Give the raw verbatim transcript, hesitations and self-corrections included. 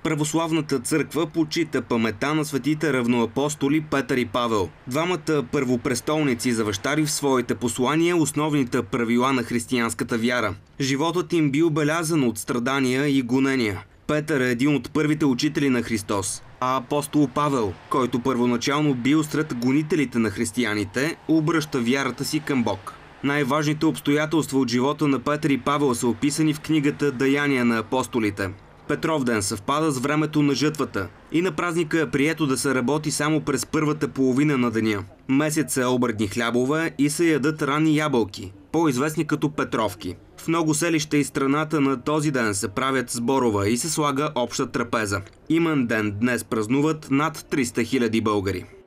Православната църква почита паметта на светите равноапостоли Петър и Павел. Двамата първопрестолници завещали в своите послания основните правила на християнската вяра. Животът им бил белязан от страдания и гонения. Петър е един от първите учители на Христос, а апостол Павел, който първоначално бил сред гонителите на християните, обръща вярата си към Бог. Най-важните обстоятелства от живота на Петър и Павел са описани в книгата Деяния на апостолите. Петровден съвпада с времето на жътвата и на празника е прието да се работи само през първата половина на деня. Месец са обредни хлябове и се ядат ранни ябълки, по-известни като петровки. В много селища из страната на този ден се правят сборове и се слага обща трапеза. Имен ден днес празнуват над триста хиляди българи.